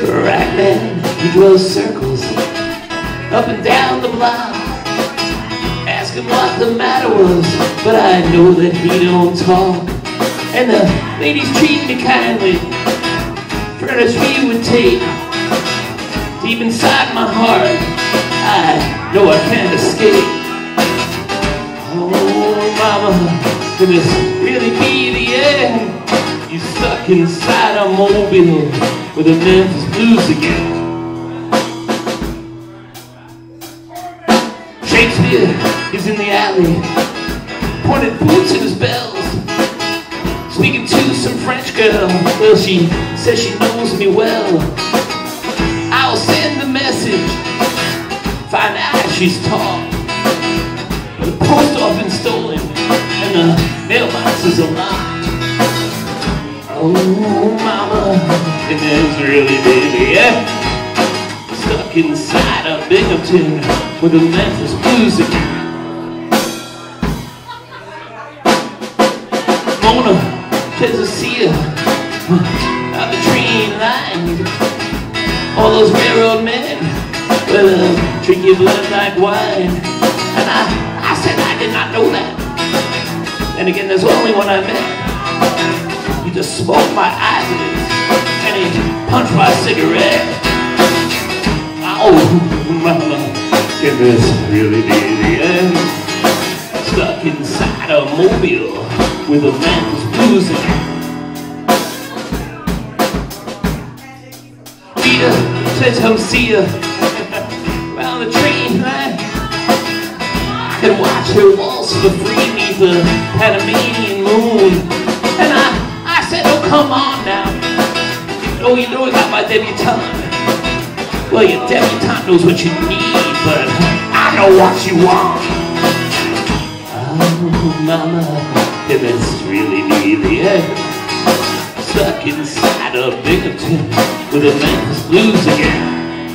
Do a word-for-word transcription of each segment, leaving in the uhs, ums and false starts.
Right man, he draws circles up and down the block. Ask him what the matter was, but I know that he don't talk. And the ladies treat me kindly, furnish me with tape. Deep inside my heart, I know I can't escape. Oh mama, can this really be the end? You stuck inside a mobile with the Memphis blues again. Shakespeare is in the alley, pointed boots in his bells, speaking to some French girl. Well, she says she knows me well. I'll send a message, find out she's talked. The post office stolen and the mailboxes are locked. Oh mama, and there's really baby, yeah. Stuck inside a Binghamton with the Memphis blues again. Mona says I see her on the train line. All those railroad men, well, uh, drink your blood like wine. And I, I said I did not know that. And again, there's only one I met. He just smoked my eyelids and he punched my cigarette. Oh, mama, can this really be the end? Stuck inside a mobile with the Memphis blues again. Rita says come see her around the train line. I can watch her waltz for free beneath the Panamanian moon. And I, I said, oh come on now. Oh, you know I got my debutante. Well, your debutante knows what you need, but I know what you want. Oh, mama, can this really be the end? Stuck inside a Binghamton with the Memphis blues again.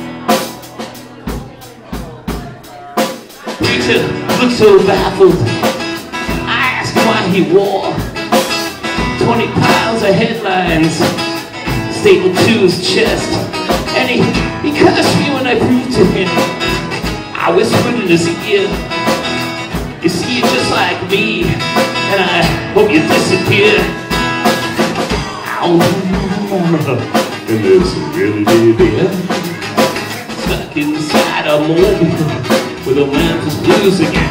Preacher looked so baffled. I asked him why he wore twenty piles of headlines stapled to his chest. And he, he cursed me when I proved to him. I whispered in his ear, you see, you're just like me, and I hope you disappear. Ow, and this really did the end. Stuck inside a mobile with the Memphis blues again.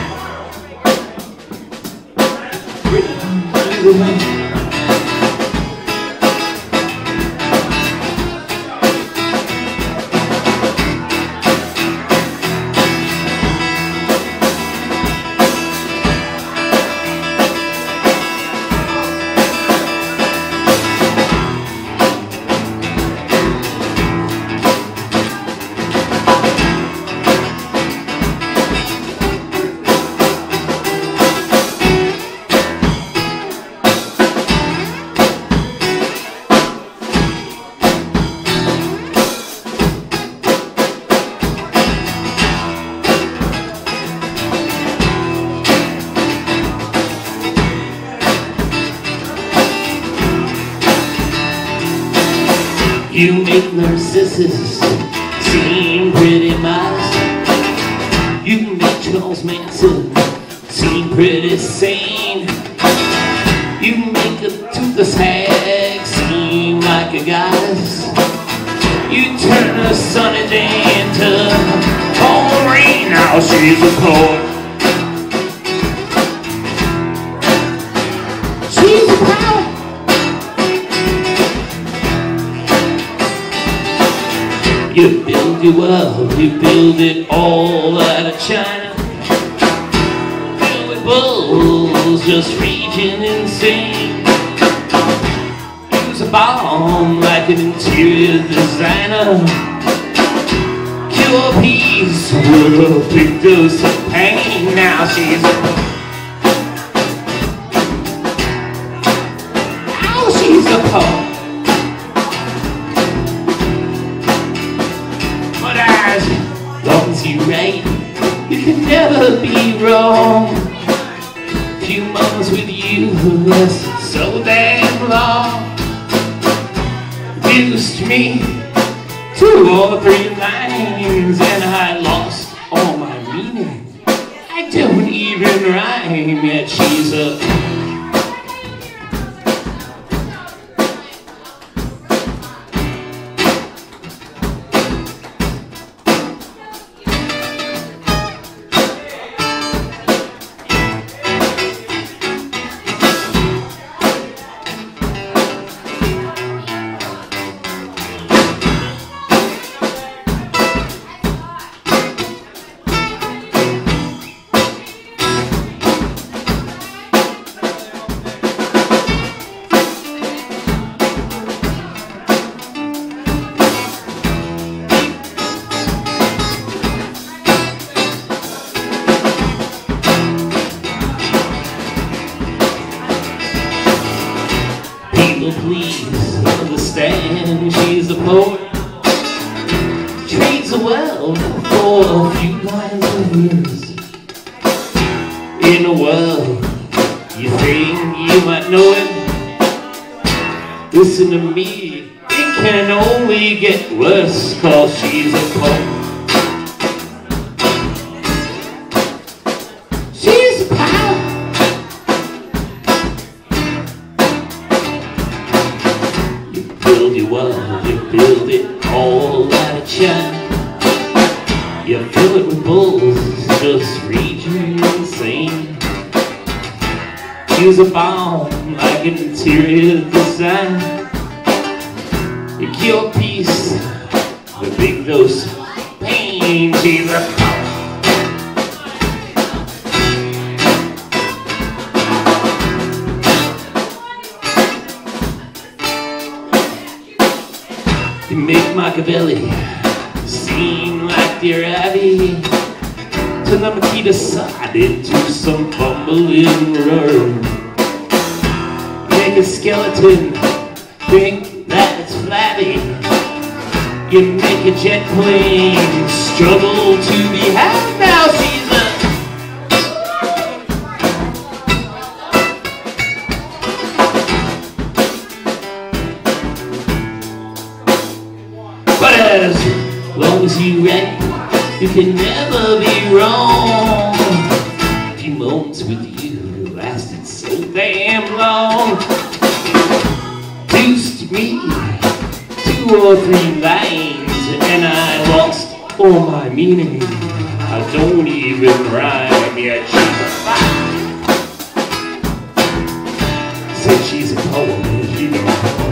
You make Narcissus seem pretty modest. You make Charles Manson seem pretty sane. You make a toothless hag seem like a goddess. You turn a sunny day into cold rain. Now she's a poet. She's a poet. You build your world, you build it all out of China. Filled with bulls just raging insane. Use a bomb like an interior designer. Cure peace with a big dose of pain. Now she's a Now she's a poet. You right, you can never be wrong. Few moments with you lasted so damn long. Reduced me two or three lines, and I lost all my meaning. I don't even rhyme, yet she's a please understand, she's a poet, trades well for a few lines of years. In a world you think you might know it, listen to me, it can only get worse, cause she's a poet. She's a power. Build your world, you build it all out of China. You fill it with bulls, just read you insane. Use a bomb like an interior design. You kill peace with a big dose of pain. She's a power. You make Machiavelli seem like dear Abby, turn the Makita side into some bumbling room. Make a skeleton think that it's flabby. You make a jet plane struggle to be had. Now she's a but as long as you wreck, you can never be wrong. A few moments with you lasted so damn long. Deuce to me, two or three lines, and I lost all my meaning. I don't even rhyme yet. She's a fire. Said she's a poem, you know.